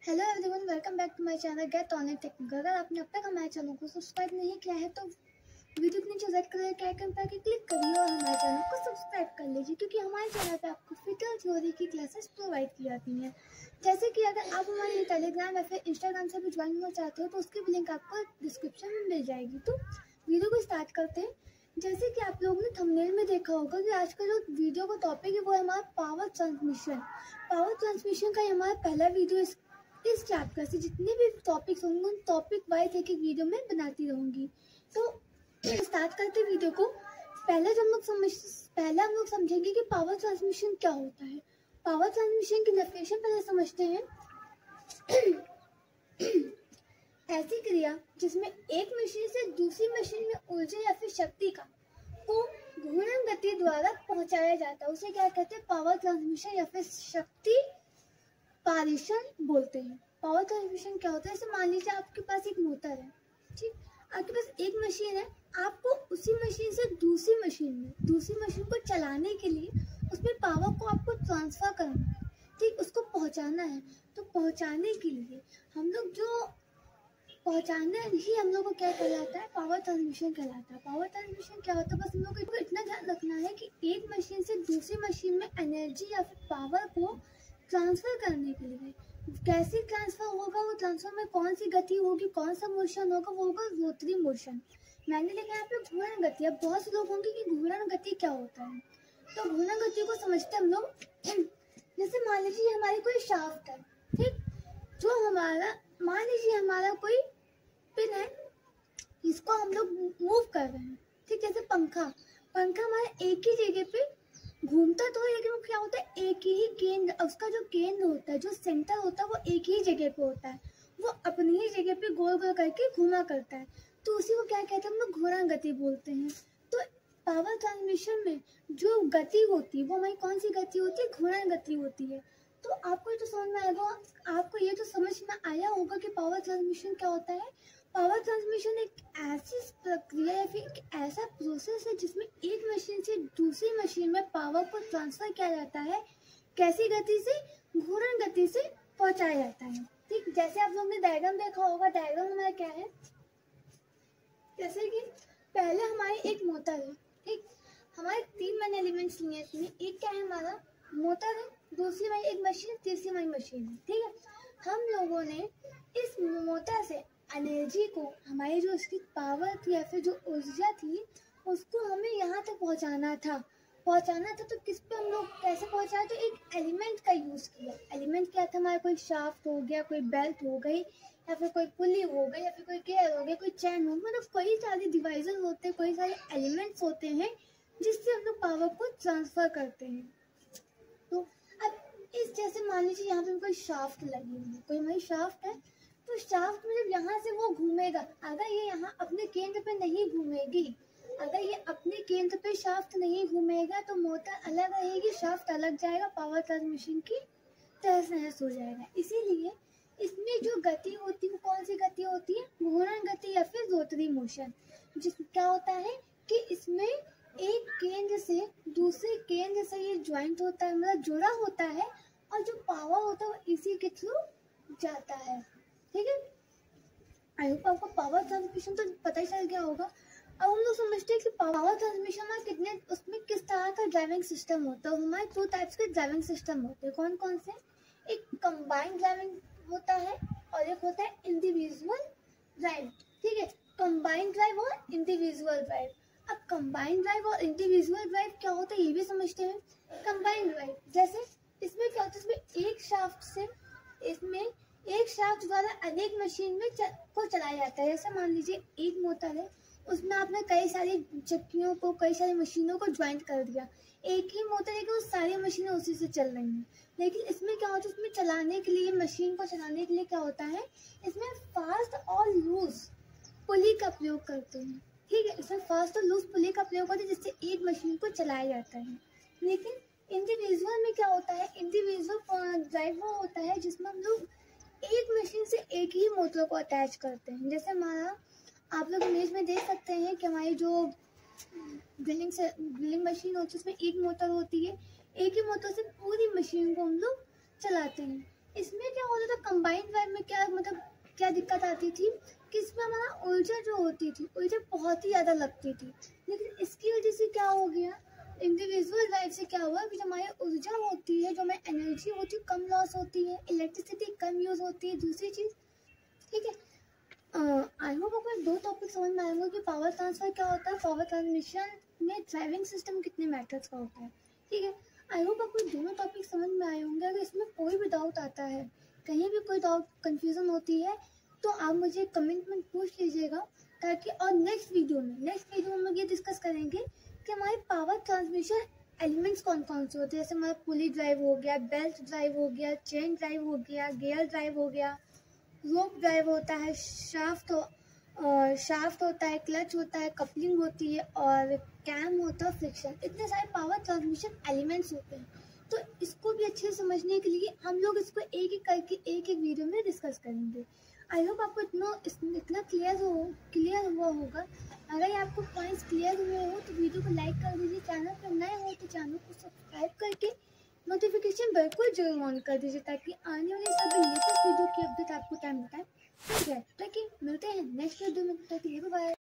Hello everyone, welcome back to my channel get online technical. अगर आपने अब तक हमारे चैनल को सब्सक्राइब नहीं किया है तो वीडियो के नीचे रेड कलर के आइकन पर क्लिक करिए और हमारे चैनल को सब्सक्राइब कर लीजिए, क्योंकि हमारे चैनल पे आपको फिटर थ्योरी की क्लासेस प्रोवाइड की जाती हैं। जैसे कि अगर आप हमारे टेलीग्राम या फिर इंस्टाग्राम से भी ज्वाइन होना चाहते हो तो उसकी भी लिंक आपको डिस्क्रिप्शन में मिल जाएगी। तो वीडियो को स्टार्ट करते हैं। जैसे कि आप लोगों ने थंबनेल में देखा होगा कि आज का जो वीडियो का टॉपिक है वो है हमारा पावर ट्रांसमिशन। पावर ट्रांसमिशन का हमारा पहला वीडियो इस चैप्टर से जितने भी टॉपिक्स होंगे उन टॉपिक वाइज एक वीडियो में बनाती रहूंगी। तो स्टार्ट करते वीडियो को। पहले हम लोग समझेंगे कि पावर ट्रांसमिशन क्या होता है। पावर ट्रांसमिशन की डेफिनेशन पहले समझते हैं। ऐसी क्रिया जिसमें एक मशीन से दूसरी मशीन में ऊर्जा या फिर शक्ति को घूर्णन गति द्वारा पहुंचाया जाता है, उसे क्या कहते हैं? पावर ट्रांसमिशन या फिर शक्ति पारेषण बोलते हैं। पावर ट्रांसमिशन क्या होता है? जैसे मान लीजिए आपके पास एक मोटर है, ठीक, आपके पास एक मशीन है, आपको उसी मशीन से दूसरी मशीन को चलाने के लिए उसमें पावर को आपको ट्रांसफर करना है, ठीक, उसको पहुंचाना है। तो पहुंचाने के लिए हम लोग हम लोग को क्या कहलाता है? पावर ट्रांसमिशन कहलाता है। पावर ट्रांसमिशन क्या होता है? बस हम लोग को इतना ध्यान रखना है कि एक मशीन से दूसरी मशीन में एनर्जी या फिर पावर को ट्रांसफर करने के लिए कैसे ट्रांसफर होगा, वो ट्रांसफर में कौन सी गति होगी, कौन सा मोशन होगा, वो होगा रोटरी मोशन। मैंने लिखा है यहाँ पे घूर्णन गति। अब बहुत से लोग होंगे कि घूर्णन गति क्या होता है, तो घूर्णन गति को समझते हम लोग। जैसे मान लीजिए हमारी कोई शाफ्ट है, ठीक, जो मान लीजिए हमारा कोई पिन है, इसको हम लोग मूव कर रहे हैं, ठीक। जैसे पंखा हमारे एक ही जगह पे घूमता तो है, लेकिन वो क्या होता है? एक ही केंद्र, उसका जो केंद्र होता है, जो सेंटर होता है, वो एक ही जगह पे होता है। वो अपनी ही जगह पे गोल गोल करके घूमा करता है, तो उसी को क्या कहते हैं? हम लोग घूर्णन गति बोलते हैं। तो पावर ट्रांसमिशन में जो गति होती है वो हमारी कौन सी गति होती है? घूर्णन गति होती है। तो आपको ये तो समझ में आएगा, आपको ये तो समझ में आया होगा कि पावर ट्रांसमिशन क्या होता है। पावर ट्रांसमिशन एक ऐसी प्रक्रिया या फिर एक ऐसा प्रोसेस है जिसमें एक मशीन से दूसरी मशीन में पावर को ट्रांसफर किया जाता है। कैसी गति से? घूर्णन गति से पहुंचाया जाता है, ठीक। जैसे आप लोगों ने डायग्राम देखा होगा। डायग्राम हमारा क्या है? जैसे कि पहले हमारी एक मोटर है, ठीक, हमारे तीन मैंने एलिमेंट्स लिए इसमें। एक क्या है? हमारा मोटर है, दूसरी हमारी एक मशीन, तीसरी हमारी मशीन है, ठीक है। हम लोगों ने इस मोटर से एनर्जी को, हमारी जो उसकी पावर थी या फिर जो ऊर्जा थी, उसको हमें यहाँ तक पहुँचाना था। तो किस पे हम लोग कैसे पहुँचाए? तो एक एलिमेंट का यूज़ किया। एलिमेंट क्या था? हमारा कोई शाफ्ट हो गया, कोई बेल्ट हो गई, या फिर कोई पुली हो गई, या फिर कोई गियर हो गया, कोई चैन हो, मतलब कई सारे डिवाइसेस होते हैं, कई सारे एलिमेंट्स होते हैं जिससे हम लोग पावर को ट्रांसफर करते हैं। तो अब इस जैसे मान लीजिए यहाँ पे कोई शाफ्ट लगी हुई है, कोई हमारी शाफ्ट है, तो शाफ्ट में जब यहाँ से वो घूमेगा, अगर ये यहाँ अपने केंद्र पे नहीं घूमेगी, अगर ये अपने केंद्र पे शाफ्ट नहीं घूमेगा तो मोटर अलग रहेगी, शाफ्ट अलग जाएगा, पावर ट्रांसमिशन की तहस नहस हो जाएगा। इसीलिए इसमें जो गति होती है वो कौन सी गति होती है? घूर्णन गति या फिर रोटरी मोशन। जिस क्या होता है कि इसमें एक केंद्र से दूसरे केंद्र से ये ज्वाइंट होता है, मतलब जुड़ा होता है, और जो पावर होता है वो इसी के थ्रू जाता है, ठीक है। आई होप आपको पावर ट्रांसमिशन तो पता ही चल गया होगा। अब हम लोग समझते हैं कि पावर ट्रांसमिशन में उसमें किस तरह का ड्राइविंग सिस्टम होता है। हमारे दो टाइप्स के ड्राइविंग सिस्टम होते हैं। कौन कौन से? एक कंबाइंड ड्राइविंग होता है और एक होता है इंडिविजुअल ड्राइव, ठीक है। कंबाइंड ड्राइव और इंडिविजुअल ड्राइव। अब कंबाइंड ड्राइव और इंडिविजुअल ड्राइव क्या होता है ये भी समझते हैं। कंबाइंड ड्राइव जैसे इसमें क्या होता है? इसमें एक शाफ्ट द्वारा अनेक मशीन में को चलाया जाता है। जैसे मान लीजिए एक मोटर है, उसमें आपने कई सारी चक्कियों को, कई सारी मशीनों को ज्वाइंट कर दिया। एक ही मोटर है कि वो सारी मशीनें उसी से चल रही हैं। लेकिन इसमें क्या होता है? इसमें चलाने के लिए, मशीन को चलाने के लिए क्या होता है? इसमें फास्ट और लूज पुली का प्रयोग करते हैं, ठीक है। इसमें फास्ट और लूज पुली का प्रयोग करते हैं जिससे एक मशीन को चलाया जाता है। लेकिन इंडिविजुअल में क्या होता है? इंडिविजुअल ड्राइव वो होता है जिसमें हम लोग एक मशीन से एक ही मोटर को अटैच करते हैं। जैसे हमारा आप लोग इमेज में देख सकते हैं कि हमारी जो ड्रिलिंग मशीन होती है उसमें एक मोटर होती है, एक ही मोटर से पूरी मशीन को हम लोग चलाते हैं। इसमें क्या होता था, कंबाइंड ड्राइव में क्या मतलब क्या दिक्कत आती थी कि इसमें हमारा ऊर्जा जो होती थी, ऊर्जा बहुत ही ज़्यादा लगती थी। लेकिन इसकी वजह से क्या हो गया, इंडिविजुअल ड्राइव से क्या हुआ कि जो हमारी ऊर्जा होती है, जो हमारी एनर्जी होती है, कम लॉस होती है, इलेक्ट्रिसिटी कम यूज़ होती है। दूसरी चीज़, ठीक है, आई होप आपको 2 टॉपिक समझ में आएंगे कि पावर ट्रांसफर क्या होता है, पावर ट्रांसमिशन में ड्राइविंग सिस्टम कितने मेथड्स का होता है। ठीक है, आई होप आपको दोनों टॉपिक समझ में आए होंगे। अगर इसमें कोई भी डाउट आता है, कहीं भी कोई डाउट कन्फ्यूज़न होती है, तो आप मुझे कमेंट में पूछ लीजिएगा, ताकि और नेक्स्ट वीडियो में हम लोग ये डिस्कस करेंगे कि हमारे पावर ट्रांसमिशन एलिमेंट्स कौन कौन से होते हैं। जैसे हमारा पुली ड्राइव हो गया, बेल्ट ड्राइव हो गया, चेन ड्राइव हो गया, गियर ड्राइव हो गया, रोप ड्राइव होता है, शाफ्ट होता है, क्लच होता है, कपलिंग होती है, और कैम होता है, फ्रिक्शन। इतने सारे पावर ट्रांसमिशन एलिमेंट्स होते हैं। तो इसको भी अच्छे से समझने के लिए हम लोग इसको एक एक करके एक एक वीडियो में डिस्कस करेंगे। आई होप आपको इतना क्लियर हुआ होगा। अगर ये आपको पॉइंट्स क्लियर हुए हो तो वीडियो को लाइक कर दीजिए, चैनल पर नए हो तो चैनल को सब्सक्राइब करके नोटिफिकेशन बिल्कुल जरूर ऑन कर दीजिए, ताकि आने वाले सभी लेटेस्ट वीडियो की अपडेट आपको टाइम बताए। ठीक है, ताकि मिलते हैं नेक्स्ट वीडियो में। बाय।